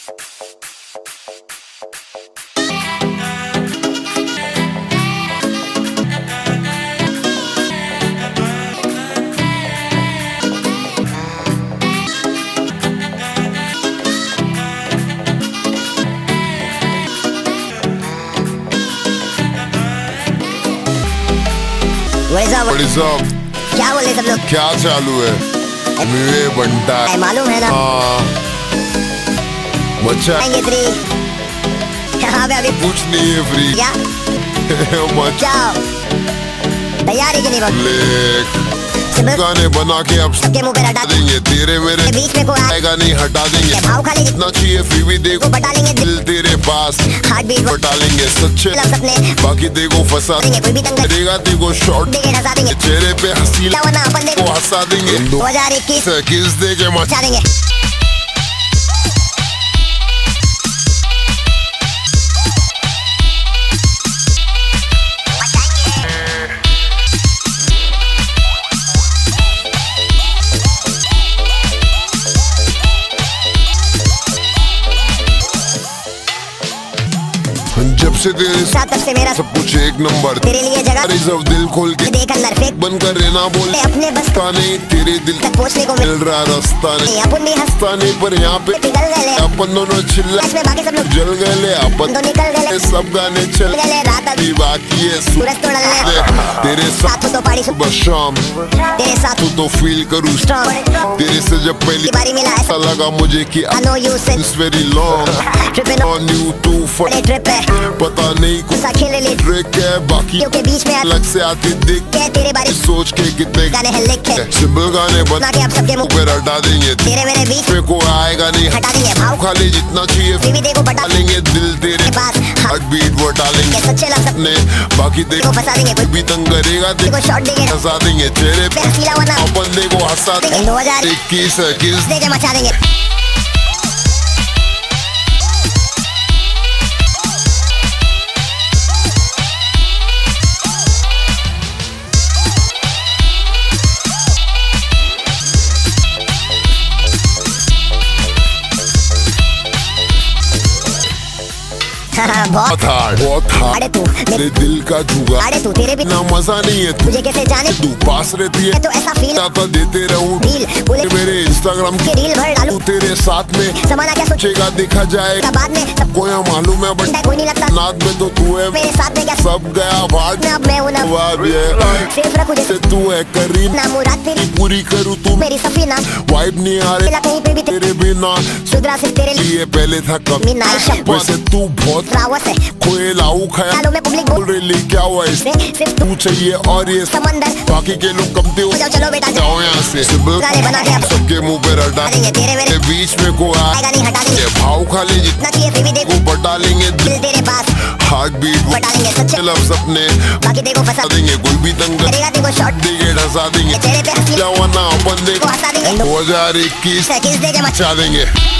क्या बोले सब लोग? क्या चालू है? मेरे बंटा मालूम है ना? मचा यहाँ पे अभी कुछ नहीं है फ्री। क्या? मचा तैयारी के लिए गाने बना के अब सबके मुंह पे हटा देंगे, तेरे मेरे बीच में कोई आएगा नहीं, हटा देंगे। भाव खाली जितना चाहिए फ्री भी देखो, बटा लेंगे। दिल तेरे पास हार्ट बीट बटा लेंगे, सच्चे सपने बाकी देखो फंसा देंगे। कोई भी तंग करेगा देखो शॉर्ट देंगे, हंसा देंगे। चेहरे पे हंसी अपन को हंसा देंगे। 2021 किस दे के मचा देंगे। जब से तेरे साथ तब से मेरा सब कुछ एक नंबर, तेरे लिए जगह रिजर्व दिल खोल के देख अंदर फेंक बंद कर रहना बोले अपने बस नहीं, तेरे दिल तक पहुंचने को मिल रहा रास्ता नहीं, अपन भी रास्ता नहीं पर यहाँ पे निकल गए। अपन दोनों चिल्ला इसमें बाकी सब लोग जल गए, अपन तो निकल गए। सब गाने चल गए, रात अभी बाकी है सूरज तो ढल गए। तेरे साथ तो पारी सुबह शाम तेरे साथ तो फील करूँ स्ट्रॉन्ग। तेरे से जब पहली बारी मिला ऐसा लगा मुझे कि I know you said it's very long trip on you too for trip है पता नहीं कुछ खेले ले ट्रिक है बाकी क्योंकि बीच में अलग से आती दिख के तेरे बारे सोच के कितने गाने हैं लिखे सिंपल गाने बना के आप सबके मुंह पे हटा देंगे, तेरे मेरे बीच में कोई आएगा नहीं, हटा देंगे। भाव खाली जितना चाहिए फिर भी देखो बटा लेंगे, दिल तेरे पास हार्ट बीट बटा लेंगे, सच्चे लफ्ज़ अपने बाकी देखो फंसा देंगे। कोई भी तंग करेगा देखो शॉट देंगे, हंसा देंगे, चेहरे पे हंसीला वरना बंदे को हंसा देंगे। 2021 देके मचा देंगे। बहुत हार्ड अरे तू मेरे दिल का जुगा, अरे तू तेरे भी ना मजा नहीं है तुझे कैसे जाने तू पास रहती है तो ऐसा फील आता देते रहूं रील मेरे इंस्टाग्राम के रील भर डालूं तेरे साथ में समाना क्या सोचेगा देखा जाएगा बाद में सबको यहाँ मालूम है बट कोई नहीं लगता नाद में तो तू है मेरे साथ में क्या सब गया भाग अब मैं हूं ना सिर्फ रखूं जैसे तू है करी ना मुराद तेरी पूरी करूं तू मेरी सफीना वाइब नहीं आ रही कहीं पे भी तेरे बिना सुधरा सिर्फ तेरे लिए पहले था कभी वैसे तू बहुत रावत है कोई लाऊ खाया में पब्लिक बोल रही क्या हुआ इससे सिर्फ तू चाहिए और ये समंदर बाकी के लोग कमते हो चलो बेटा जाओ यहाँ से गाने बना के सबके मुंह पे रटा तेरे मेरे बीच में को आएगा नहीं, हटा देंगे। भाव खाली जितना चाहिए फिर भी देखो बटा लेंगे, दिल तेरे पास हार्ट बीट बटा लेंगे, सच्चे लफ्ज़ अपने बाकी देखो फंसा देंगे, कोई भी तंग करेगा देखो शॉट देंगे ढसा देंगे, चेहरे पे हंसी जवाना अपन देखो 2021 देके मचा देंगे।